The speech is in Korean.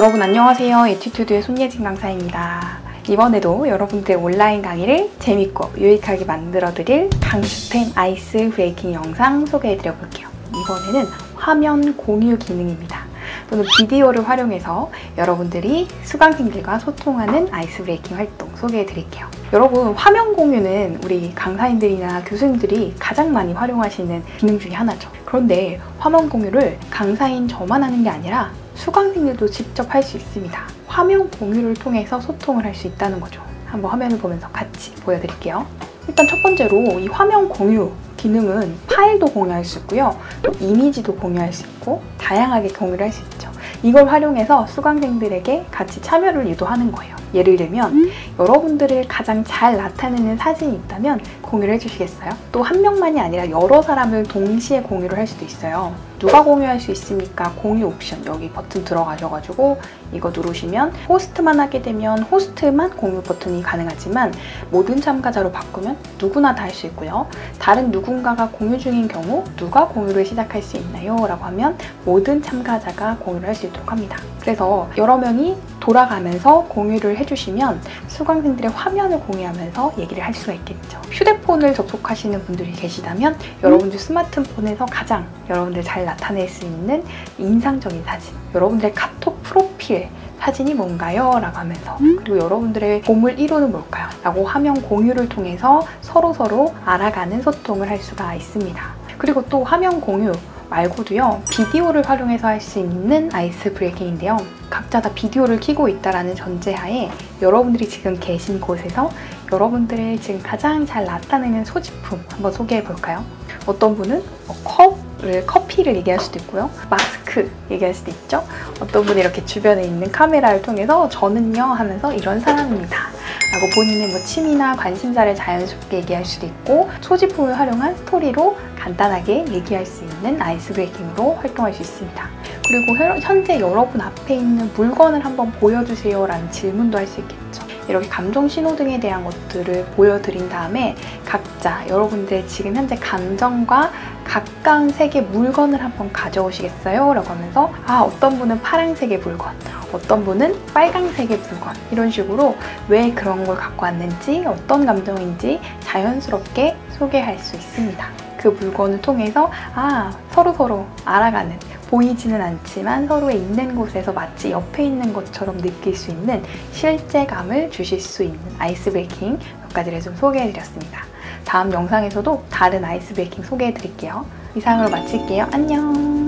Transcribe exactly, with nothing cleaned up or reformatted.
여러분 안녕하세요. 에튜튜드의 손예진 강사입니다. 이번에도 여러분들의 온라인 강의를 재밌고 유익하게 만들어드릴 강추템 아이스 브레이킹 영상 소개해드려 볼게요. 이번에는 화면 공유 기능입니다. 또는 비디오를 활용해서 여러분들이 수강생들과 소통하는 아이스 브레이킹 활동 소개해드릴게요. 여러분, 화면 공유는 우리 강사님들이나 교수님들이 가장 많이 활용하시는 기능 중에 하나죠. 그런데 화면 공유를 강사인 저만 하는 게 아니라 수강생들도 직접 할 수 있습니다. 화면 공유를 통해서 소통을 할 수 있다는 거죠. 한번 화면을 보면서 같이 보여드릴게요. 일단 첫 번째로 이 화면 공유 기능은 파일도 공유할 수 있고요. 또 이미지도 공유할 수 있고 다양하게 공유를 할 수 있죠. 이걸 활용해서 수강생들에게 같이 참여를 유도하는 거예요. 예를 들면 음? 여러분들을 가장 잘 나타내는 사진이 있다면 공유를 해주시겠어요? 또 한 명만이 아니라 여러 사람을 동시에 공유를 할 수도 있어요. 누가 공유할 수 있습니까? 공유 옵션 여기 버튼 들어가셔가지고 이거 누르시면 호스트만 하게 되면 호스트만 공유 버튼이 가능하지만 모든 참가자로 바꾸면 누구나 다 할 수 있고요. 다른 누군가가 공유 중인 경우 누가 공유를 시작할 수 있나요? 라고 하면 모든 참가자가 공유를 할 수 있도록 합니다. 그래서 여러 명이 돌아가면서 공유를 해주시면 수강생들의 화면을 공유하면서 얘기를 할 수가 있겠죠. 휴대폰을 접속하시는 분들이 계시다면 여러분들 스마트폰에서 가장 여러분들 잘 나타낼 수 있는 인상적인 사진, 여러분들의 카톡 프로필 사진이 뭔가요? 라고 하면서 그리고 여러분들의 보물 일 호는 뭘까요? 라고 화면 공유를 통해서 서로서로 알아가는 소통을 할 수가 있습니다. 그리고 또 화면 공유 말고도요, 비디오를 활용해서 할 수 있는 아이스 브레이킹인데요. 각자 다 비디오를 켜고 있다는 전제하에 여러분들이 지금 계신 곳에서 여러분들의 지금 가장 잘 나타내는 소지품 한번 소개해 볼까요? 어떤 분은 컵을, 커피를 얘기할 수도 있고요. 마스크 얘기할 수도 있죠. 어떤 분이 이렇게 주변에 있는 카메라를 통해서 저는요 하면서 이런 사람입니다 라고 본인의 뭐 취미나 관심사를 자연스럽게 얘기할 수도 있고, 소지품을 활용한 스토리로 간단하게 얘기할 수 있는 아이스 브레이킹으로 활동할 수 있습니다. 그리고 현재 여러분 앞에 있는 물건을 한번 보여주세요 라는 질문도 할 수 있겠죠. 이렇게 감정 신호등에 대한 것들을 보여드린 다음에 각자 여러분들 지금 현재 감정과 가까운 색의 물건을 한번 가져오시겠어요? 라고 하면서 아, 어떤 분은 파란색의 물건, 어떤 분은 빨강색의 물건, 이런 식으로 왜 그런 걸 갖고 왔는지, 어떤 감정인지 자연스럽게 소개할 수 있습니다. 그 물건을 통해서 아, 서로서로 알아가는, 보이지는 않지만 서로의 있는 곳에서 마치 옆에 있는 것처럼 느낄 수 있는 실제감을 주실 수 있는 아이스 브레이킹 몇 가지를 좀 소개해드렸습니다. 다음 영상에서도 다른 아이스 브레이킹 소개해드릴게요. 이상으로 마칠게요. 안녕!